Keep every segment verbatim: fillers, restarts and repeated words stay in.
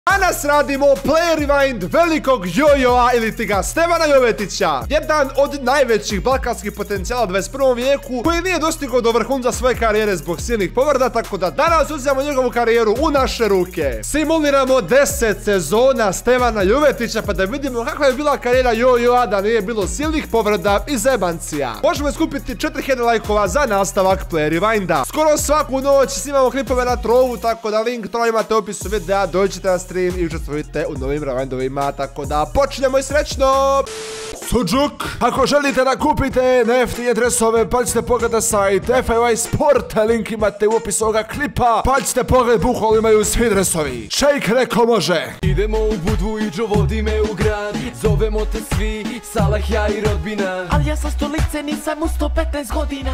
Danas radimo Player Rewind velikog jojoa ili ti ga Stevana Jovetića. Jedan od najvećih balkanskih potencijala u dvadeset prvom vijeku koji nije dostigao do vrhunca svoje karijere zbog silnih povreda, tako da danas uzimamo njegovu karijeru u naše ruke. Simuliramo deset sezona Stevana Jovetića pa da vidimo kakva je bila karijera jojoa da nije bilo silnih povreda i zebancija. Možemo skupiti četiri hiljade lajkova za nastavak Player Rewinda. Skoro svaku noć snimamo klipove na trovu, tako da link to imate u opisu videa, dođite na stream i učestvujte u novim rewindovima, tako da počnemo i srećno! Suđuk! Ako želite da kupite najjeftinije dresove, pađite pogleda sajt F I Y Sport, link imate u opisu ovoga klipa. Pađite pogled, bukvalno imaju svi dresovi. Shake reko može! Idemo u Budvu i Džo vodi me u grad. Zovemo te svi, Salah, ja i rodbina. Ali ja sa stolice nisam u sto petnaest godina.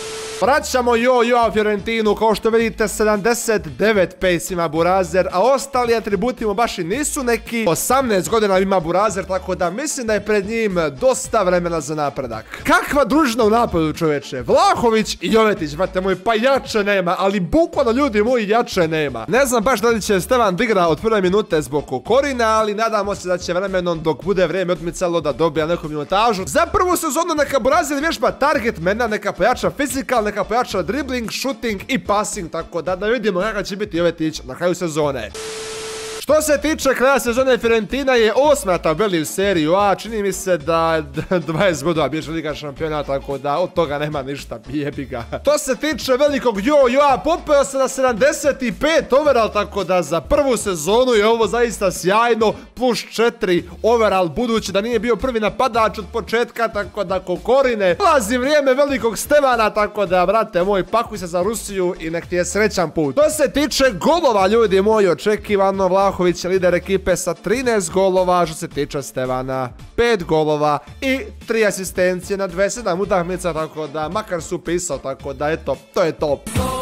Vraćamo jojoa Fiorentinu, kao što vidite sedamdeset devet pace ima Burazer, a ostali atributi mu baš i nisu neki. Osamnaest godina ima Burazer, tako da mislim da je pred njim dosta vremena za napredak. Kakva družina u napadu, čoveče, Vlahović i Jovetić, brate moj, pa jače nema, ali bukvalno ljudi moji jače nema. Ne znam baš da li će Stevan da igra od prve minute zbog Kokorina, ali nadamo se da će vremenom dok bude vrijeme odmicalo da dobija neku minutažu. Za prvu sezonu neka Burazer vježba target mena, neka pojača fizikal, neka pojača dribbling, shooting i passing, tako da da vidimo kakav će biti Jovetić na kraju sezone. Što se tiče kraja sezone, Fiorentina je osma tabeli u seriju A, čini mi se da dvadeset godina bježe Liga šampiona, tako da od toga nema ništa, jebi ga. Što se tiče velikog jojoa, popeo se na sedamdeset pet overall, tako da za prvu sezonu je ovo zaista sjajno, plus četiri overall, budući da nije bio prvi napadač od početka, tako da Kokorine. Ulazi vrijeme velikog Stevana, tako da, brate moj, pakuj se za Rusiju i nek ti je srećan put. Što se tiče golova, ljudi moji, očekivano Vlahović je lider ekipe sa trinaest golova, što se tiče Stevana pet golova i tri asistencije na dvadeset sedam utakmica, tako da makar su pisao, tako da eto, to je to.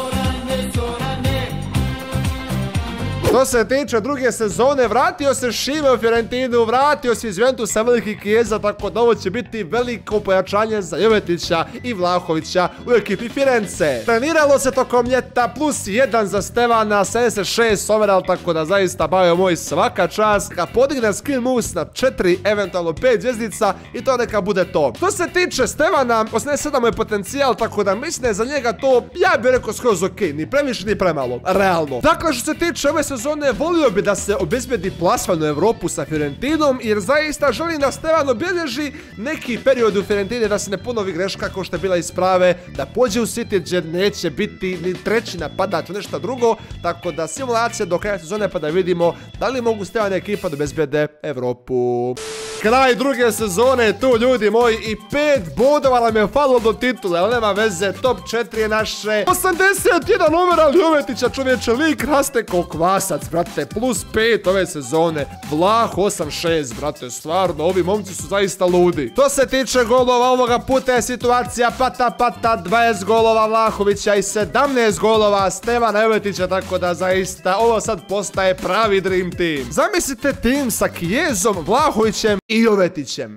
Što se tiče druge sezone, vratio se Šime u Fiorentinu, vratio se iz Juventusa veliki Kijeza, tako da ovo će biti veliko pojačanje za Jovetića i Vlahovića u ekipi Firence. Treniralo se tokom ljeta, plus jedan za Stevana, sedamdeset šest overall, tako da zaista bavio moj svaka čast. Kad podigne skill moves na četiri, eventualno pet zvjezdica i to neka bude to. Što se tiče Stevana, osamdeset sedam je potencijal, tako da mislim da je za njega to, ja bih rekao skroz ok, ni previše ni premalo, realno. Dakle, što se tiče ove sezone, volio bi da se obezbedi plasman u Evropu sa Fiorentinom, jer zaista želim da Stevan obilježi neki period u Fiorentini, da se ne ponovi greška kao što je bila isprave, da pođe u City jer neće biti ni treći napadač u nešto drugo, tako da simulacija do kraja sezone pa da vidimo da li mogu Stevan ekipa da obezbede Evropu. Kraj druge sezone tu, ljudi moji, i pet bodova nam je falilo do titule, ali nema veze, top četiri je naše. osamdeset jedan overall Jovetića, čovječe, lik raste ko kvasac, brate, plus pet ove sezone. Vlah osam šest, brate, stvarno, ovi momci su zaista ludi. To se tiče golova, ovoga puta je situacija pata pata, dvadeset golova Vlahovića i sedamnaest golova Stevana Jovetića, tako da zaista ovo sad postaje pravi dream team. Zamislite tim sa Kijezom, Vlahovićem i Jovetićem.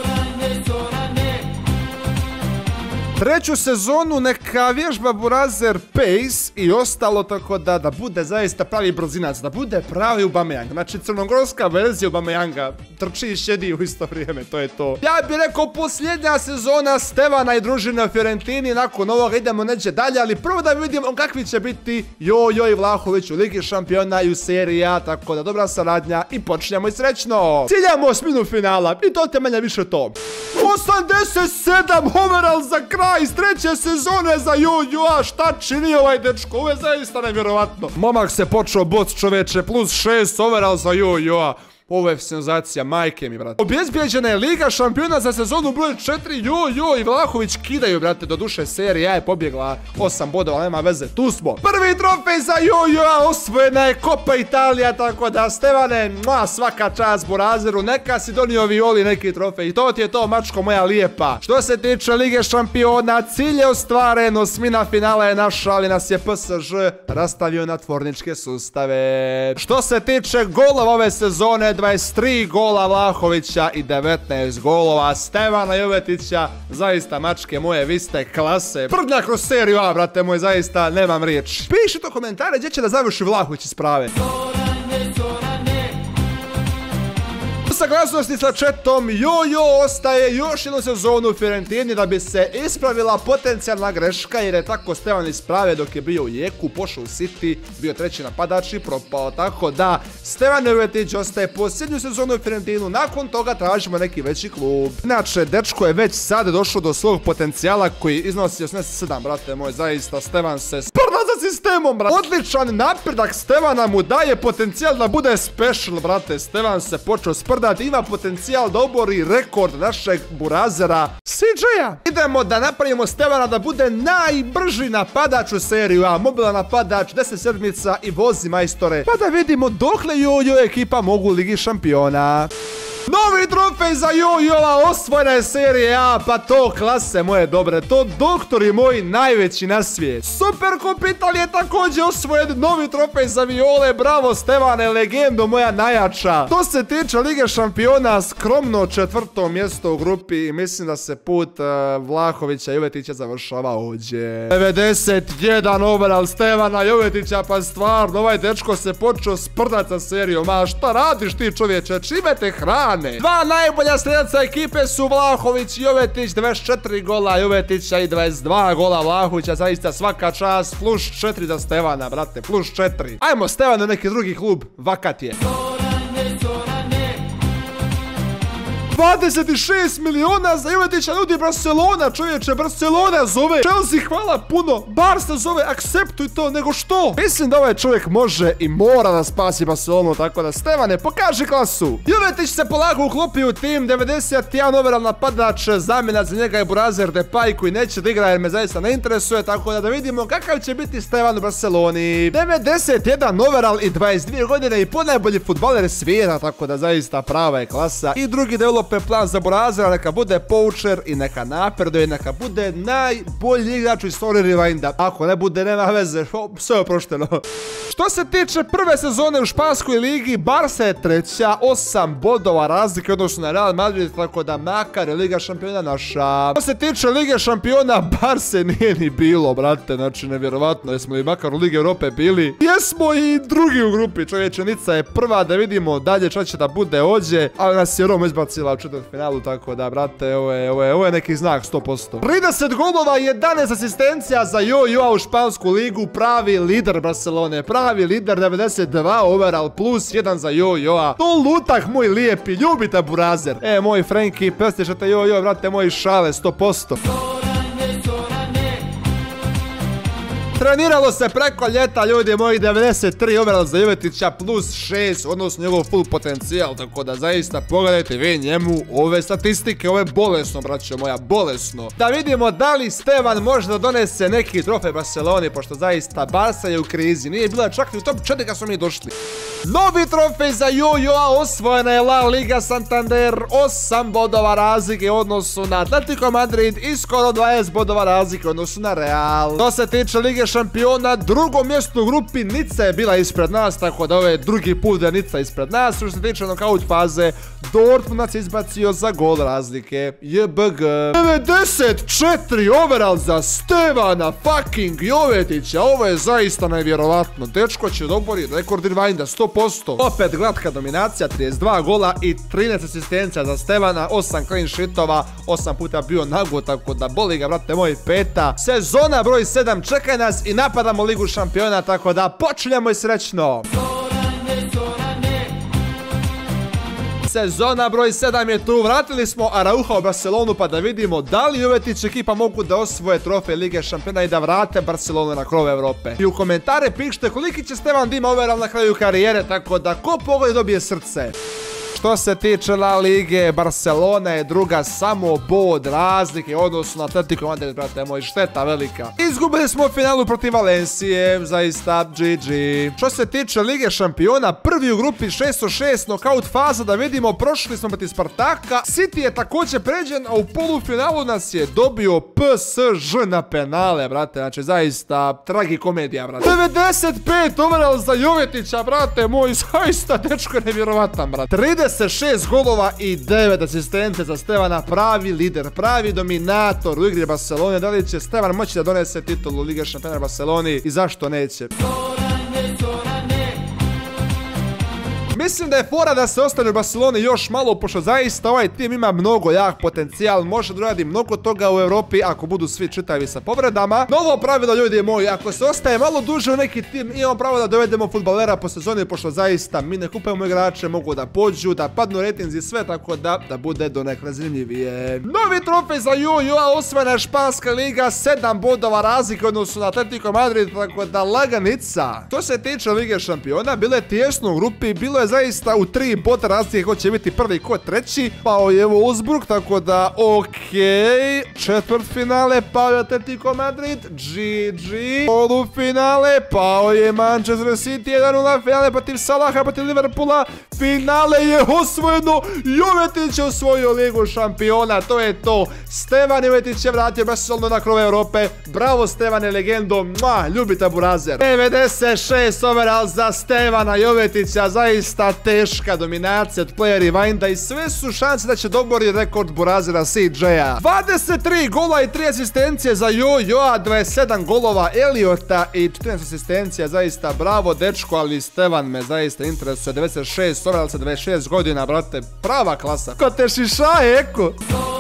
Treću sezonu neka vježba Burazer pace i ostalo, tako da da bude zaista pravi brzinac, da bude pravi Aubameyang. Znači crnogorska verzija Aubameyanga, trči i šedi u isto vrijeme, to je to. Ja bih rekao posljednja sezona Stevana i družine u Fiorentini, nakon ovoga idemo neđe dalje, ali prvo da vidimo kakvi će biti Jojo i Vlahović u Ligi šampiona i u seriji A, tako da dobra saradnja i počnemo i srećno. Ciljamo osminu finala i to te manje više to. osamdeset sedam overall za kraj iz treće sezone za jojoa, šta čini ovaj dečko, ovo je zaista nevjerovatno. Momak se počeo boc, čoveče, plus šest overall za jojoa. Ovo je senzacija, majke mi, brate. Obezbijeđena je Liga šampiona za sezonu broj četiri, jojo i Vlahović kidaju, brate, do duše serija je pobjegla osam bodova, nema veze, tu smo. Prvi trofej za jojoa, osvojena je Copa Italija, tako da Stevane, mua, svaka čast Burazeru, neka si donio Violi neki trofej i to ti je to, mačko moja lijepa. Što se tiče Lige šampiona, cilj je ostvaren, osmina finala je naša, ali nas je P S Ž rastavio na tvorničke sustave. Što se tiče golova ove sezone, dvadeset tri gola Vlahovića i devetnaest golova Stevana Jovetića. Zaista, mačke moje, vi ste klase. Prdnja kroz seriju A, brate moj, zaista nemam riječ. Piši to komentare gdje će da završi Vlahović iz prave. Zorane, Zorane. saglasnosti sa Četom, Jojo ostaje još jednu sezonu u Fiorentini da bi se ispravila potencijalna greška, jer je tako Stevan ispravio dok je bio u jeku, pošao u City, bio treći napadač i propao, tako da Stevan Jovetić ostaje posljednju sezonu u Fiorentinu, nakon toga tražimo neki veći klub. Inače, dečko je već sad došao do svog potencijala koji iznosi osamdeset sedam, brate moj, zaista Stevan se sprda za sistemom, brate. Odličan napredak Stevana mu daje potencijal da bude special, brate. Stevan se počeo sprdati, ima potencijal da obori rekord našeg burazera C J-a. Idemo da napravimo Stevana da bude najbrži napadač u seriju, a mobilan napadač, deset sedmica i vozi majstore. Pa da vidimo dokle Jojo ekipa mogu u Ligi šampiona. Novi trofej za Jojoa, osvojena je serije A, pa to klase moje dobre, to doktori moji najveći na svijet. Super Cup Italije također osvojen, novi trofej za Viole, bravo Stevane, legendo moja najjača. To se tiče Lige šampiona, skromno četvrto mjesto u grupi i mislim da se put uh, Vlahovića i Jovetića završava ovdje. devedeset jedan overall Stevana Jovetića, pa stvarno ovaj dečko se počeo sprdat sa serijom, a šta radiš ti čovječe, čime te hrani? Dva najbolja strelca ekipe su Vlahović i Jovetić, dvadeset četiri gola Jovetića i dvadeset dva gola Vlahovića, zaista svaka čast, plus četiri za Stevana, brate, plus četiri. Ajmo Stevan u neki drugi klub, vakat je. dvadeset šest miliona za Jovetića nudi Barcelona, čovječe, Barcelona zove. Chelsea, hvala puno. Barca zove, akceptuj to, nego što? Mislim da ovaj čovjek može i mora da spasi Barcelonu, tako da Stevane, pokaži klasu. Jovetić se polako uklopio u tim, devedeset jedan overall napadač, zamjena za njega je Burazer Depay koji neće da igra jer me zaista ne interesuje, tako da da vidimo kakav će biti Stevan u Barceloni. devedeset jedan overall i dvadeset dvije godine i ponajbolji fudbaler svijeta, tako da zaista prava je klasa. I drugi develop plan za Burazera, neka bude poucher i neka napreduje, neka bude najbolji igrač u istoriji Rewinda. Ako ne bude, nema veze, sve je oprošteno. Što se tiče prve sezone u španskoj ligi, Barca je treća, osam bodova razlike odnosno na Real Madrid, tako da makar je Liga šampiona naša. Što se tiče Lige šampiona, Barce nije ni bilo, brate, znači nevjerovatno, jesmo li makar u Ligi Europe bili. Jesmo i drugi u grupi, čovječenica je prva, da vidimo dalje šta će da bude ovdje, ali nas je Roma izbacila u četvrtfinalu, tako da, brate, ovo je, ovo je, ovo je neki znak sto posto. trideset golova, jedanaest asistencija za Jojoa u špansku ligu, pravi lider Barcelone, pravi lider, devedeset dva overall plus jedan za Jojoa. To lutak moj lijepi, ljubite Burazer. E, moj Frenki, pestišete Jojo, brate, moji šale, sto posto. Treniralo se preko ljeta, ljudi moji, devedeset tri overall za Jovetića plus šest, odnosno njegov full potencijal, tako da zaista pogledajte vi njemu ove statistike, ovo je bolesno, braćo moja, bolesno. Da vidimo da li Stevan može da donese neki trofej Barceloni, pošto zaista Barca je u krizi, nije bila čak i u top četiri kad smo mi došli. Novi trofej za Jojoa, osvojena je La Liga Santander, osam bodova razlike u odnosu na Atletico Madrid i skoro dvadeset bodova razlike u odnosu na Real. To se tiče Lige šampiona, drugo mjesto u grupi, Nica je bila ispred nas, tako da ovo je drugi put da je Nica ispred nas. Što se tiče nokaut faze, Dortmund nas izbacio za gol razlike. J B G. devedeset četiri overall za Stevana fucking Jovetića, ovo je zaista nevjerovatno. Dečko će dobori rekord Rewinda, sto posto. Opet glatka dominacija, trideset dva gola i trinaest asistencija za Stevana, osam clean sheetova, osam puta bio nago, tako da boli ga, brate moj, peta. Sezona broj sedam čeka nas i napadamo Ligu šampiona, tako da počinjemo i srećno. Sezona broj sedam je tu, vratili smo Arauha u Barcelonu pa da vidimo da li Jovetić ekipa mogu da osvoje trofej Lige šampiona i da vrate Barcelonu na krov Evrope. I u komentare pišite koliki će Stevan da ima overall na kraju karijere, tako da ko pogodi dobije srce. Što se tiče La Lige, Barcelona je druga, samo bod razlike u odnosu na Atletico Madrid, brate moj, šteta velika. Izgubili smo finalu protiv Valencije, zaista G G. Što se tiče Lige šampiona, prvi u grupi šesto šest nokaut faza, da vidimo, prošli smo protiv Spartaka. City je također pređen, a u polufinalu nas je dobio P S Ž na penale, brate, znači zaista tragikomedija, brate. devedeset pet overall za Jovetića, brate moj, zaista dečko je nevjerovatan, brate. trideset šest golova i devet asistence za Stevana, pravi lider, pravi dominator u igri Barcelone. Da li će Stevan moći da donese titulu Lige šampiona Barceloni i zašto neće? Mislim da je fora da se ostane u Barceloni još malo, pošto zaista ovaj tim ima mnogo jak potencijal, može da radi mnogo toga u Europi ako budu svi čitavi sa povredama. Novo pravilo, ljudi moji, ako se ostaje malo duže u neki tim, imamo pravo da dovedemo fudbalera po sezoni, pošto zaista mi ne kupujemo igrače, mogu da pođu, da padnu ratinzi i sve, tako da da bude donekle zanimljivije. Novi trofej za Jojoa, osvojena Španska liga, sedam bodova razlike odnosu na Atletico Madrid, tako da laganica. To se tiče Lige šampiona, bilo je tijesno u grupi, bilo je zaista u tri boda razlike ko će biti prvi, ko treći, pao je Wolfsburg, tako da okej, četvrtfinale pao je Atletico Madrid, G G, polufinale pao je Manchester City, jedan nula, finale protiv Salaha, protiv Liverpoola, finale je osvojeno, Jovetić je osvojio Ligu šampiona, to je to. Stevan Jovetić je vratio Barcelonu na krov Europe, bravo Stevane, legendo, mua, ljubite burazer. devedeset šest overall za Stevana Jovetića, zaista teška dominacija od player Rewinda i sve su šanse da će dobori rekord burazera C J-a. dvadeset tri gola i tri asistencije za Jojoa, dvadeset sedam golova Eliota i četrnaest asistencija, zaista bravo dečko, ali Stevan me zaista interesuje, devedeset šest overall sa dvadeset šest godina, brate, prava klasa. Ko te šišaje, eko?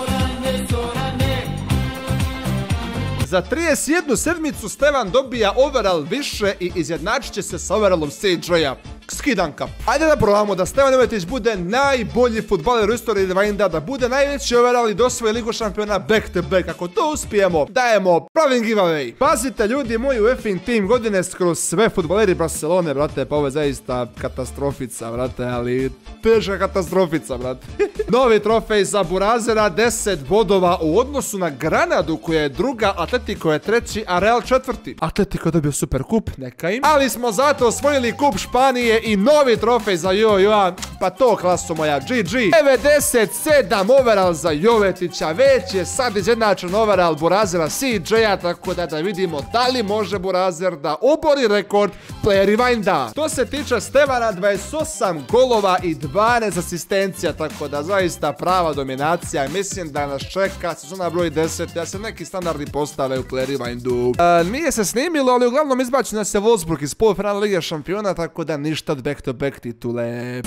Za trideset jednu sedmicu Stevan dobija overall više i izjednačit će se sa overallom C J-a. Skidanka. Ajde da probamo da Stevan Jovetić bude najbolji fudbaler u istoriji Rewinda, da bude najveći overall i da osvoji Ligu šampiona back to back. Ako to uspijemo, dajemo pravim giveaway. Pazite ljudi moji, u F I N Team godine skroz sve fudbaleri Barcelone, brate, pa ovo je zaista katastrofica, brate, ali teška katastrofica, brate. Novi trofej za burazera, deset bodova u odnosu na Granadu koja je druga, Atletico je treći, a Real četvrti. Atletico je dobio super kup, neka im. Ali smo zato osvojili kup Španije i novi trofej za Jojoa, pa to klaso moja, G G. devedeset sedam overall za Jovetića, već je sad izjednačen overall burazera C J-a, tako da da vidimo da li može burazer da obori rekord player Rewinda. To se tiče Stevana, dvadeset osam golova i dvanaest asistencija, tako da zaista prava dominacija. Mislim da nas čeka sezona broj deset, ja se neki standardi postave u player Rewindu. E, nije se snimilo, ali uglavnom izbačen nas je Wolfsburg iz polufinala Lige šampiona, tako da ništa od back to back titule.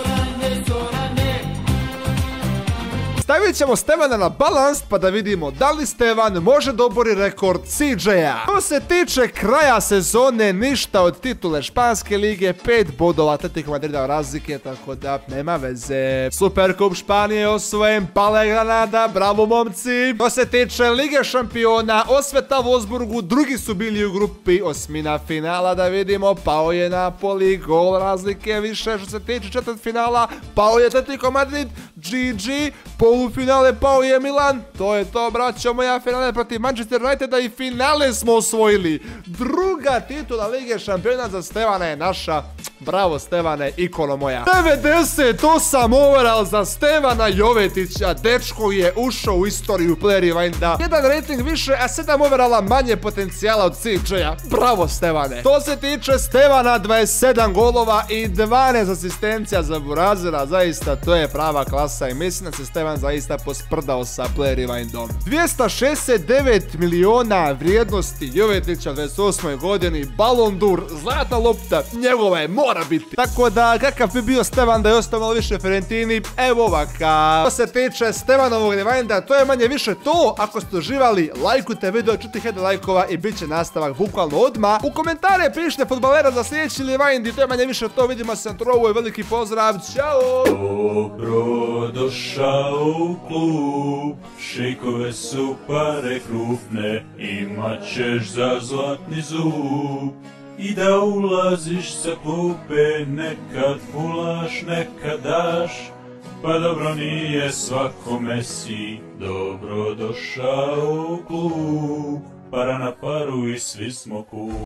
Stavit ćemo Stevana na balans pa da vidimo da li Stevan može dobori rekord C J-a. To se tiče kraja sezone, ništa od titule Španske lige, pet bodova Atletico Madrida razlike, tako da nema veze. Superkup Španije je osvojen, pala je Granada, bravo momci. To se tiče Lige šampiona, osveta Wolfsburgu, drugi su bili u grupi, osmina finala da vidimo, pao je Napoli, gol razlike više. Što se tiče četvrt finala, pao je Atletico Madrid, G G, polufinale pao je Milan, to je to braćo moja, finale protiv Manchester Uniteda i finale smo osvojili. Druga titula Lige šampiona za Stevana je naša, bravo Stevane, ikono moja. devedeset osam overall za Stevana Jovetića, dečko je ušao u istoriju player Rewinda, jedan rating više, a sedam overalla manje potencijala od C J-a, bravo Stevane. To se tiče Stevana, dvadeset sedam golova i dvanaest asistencija za burazera, zaista to je prava klasa i mislim da se Stevan zaista posprdao sa player Rewindom. dvjesto šezdeset devet miliona vrijednosti Jovetića u dvadeset osmoj godini, Ballon d'Or, zlatna lopta, njegova je, mora biti. Tako da, kakav bi bio Stevan da je ostao malo više Fiorentini, evo ovaka. To se tiče Stevanovog Rewinda, to je manje više to. Ako ste uživali, lajkujte video, čuti hiljadu lajkova i bit će nastavak bukvalno odmah. U komentare pišite fudbalera za sljedeći Rewind i to je manje više to. Vidimo se na trovu i veliki pozdrav, ćao! Dobro došao u klub, šejkove su pare krupne, imat ćeš za zlatni zub. I da ulaziš sa klupe, nekad fulaš, nekad daš, pa dobro nije svakome si, dobro došao u klub. Para na paru i svi smo cool.